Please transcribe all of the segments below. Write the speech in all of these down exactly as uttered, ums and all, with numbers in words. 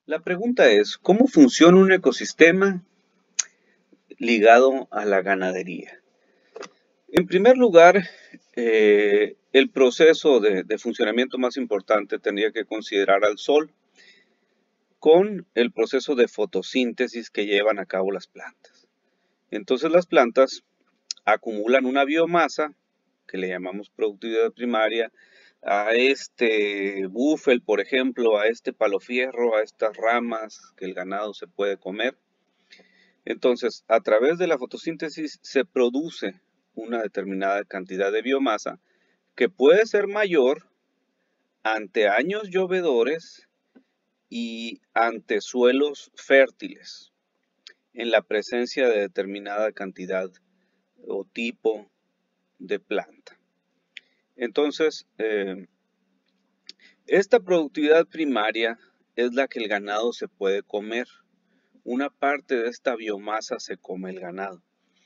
La pregunta es, ¿cómo funciona un ecosistema ligado a la ganadería? En primer lugar, eh, el proceso de, de funcionamiento más importante tendría que considerar al sol con el proceso de fotosíntesis que llevan a cabo las plantas. Entonces las plantas acumulan una biomasa que le llamamos productividad primaria a este búfel, por ejemplo, a este palofierro, a estas ramas que el ganado se puede comer. Entonces, a través de la fotosíntesis se produce una determinada cantidad de biomasa que puede ser mayor ante años llovedores y ante suelos fértiles en la presencia de determinada cantidad o tipo de planta. Entonces, eh, esta productividad primaria es la que el ganado se puede comer. Una parte de esta biomasa se come el ganado.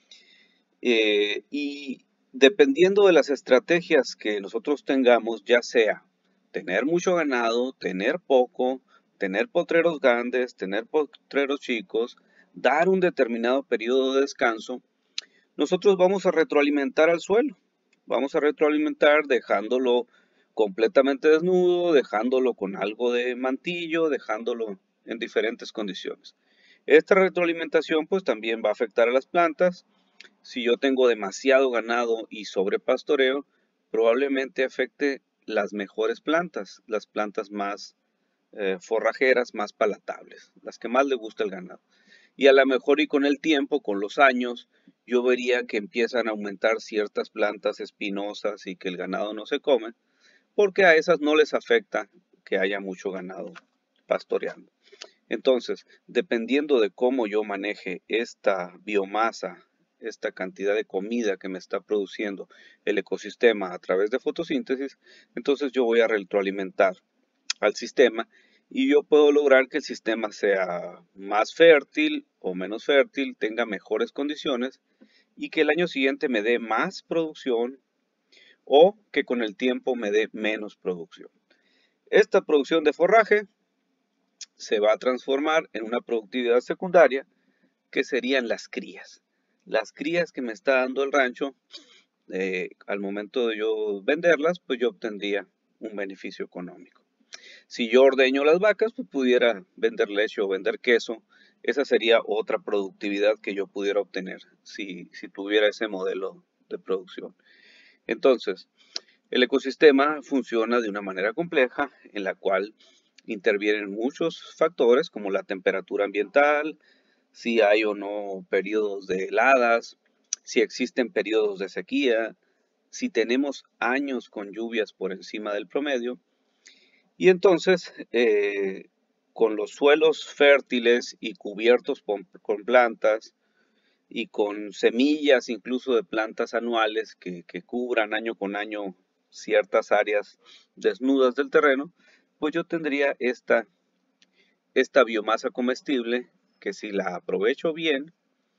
Eh, y dependiendo de las estrategias que nosotros tengamos, ya sea tener mucho ganado, tener poco, tener potreros grandes, tener potreros chicos, dar un determinado periodo de descanso, nosotros vamos a retroalimentar al suelo. Vamos a retroalimentar dejándolo completamente desnudo, dejándolo con algo de mantillo, dejándolo en diferentes condiciones. Esta retroalimentación pues también va a afectar a las plantas. Si yo tengo demasiado ganado y sobrepastoreo, probablemente afecte las mejores plantas, las plantas más eh, forrajeras, más palatables, las que más le gusta el ganado. Y a lo mejor y con el tiempo, con los años, yo vería que empiezan a aumentar ciertas plantas espinosas y que el ganado no se come, porque a esas no les afecta que haya mucho ganado pastoreando. Entonces, dependiendo de cómo yo maneje esta biomasa, esta cantidad de comida que me está produciendo el ecosistema a través de fotosíntesis, entonces yo voy a retroalimentar al sistema y yo puedo lograr que el sistema sea más fértil o menos fértil, tenga mejores condiciones y que el año siguiente me dé más producción o que con el tiempo me dé menos producción. Esta producción de forraje se va a transformar en una productividad secundaria que serían las crías. Las crías que me está dando el rancho, eh, al momento de yo venderlas, pues yo obtendría un beneficio económico. Si yo ordeño las vacas, pues pudiera vender leche o vender queso. Esa sería otra productividad que yo pudiera obtener si, si tuviera ese modelo de producción. Entonces, el ecosistema funciona de una manera compleja en la cual intervienen muchos factores como la temperatura ambiental, si hay o no periodos de heladas, si existen periodos de sequía, si tenemos años con lluvias por encima del promedio. Y entonces, eh, con los suelos fértiles y cubiertos con, con plantas y con semillas incluso de plantas anuales que, que cubran año con año ciertas áreas desnudas del terreno, pues yo tendría esta, esta biomasa comestible que si la aprovecho bien,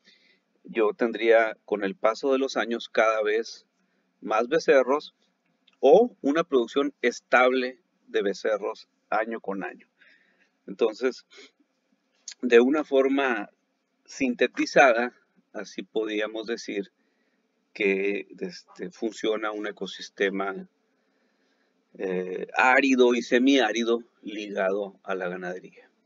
yo tendría con el paso de los años cada vez más becerros o una producción estable de becerros año con año. Entonces, de una forma sintetizada, así podríamos decir que este, funciona un ecosistema eh, árido y semiárido ligado a la ganadería.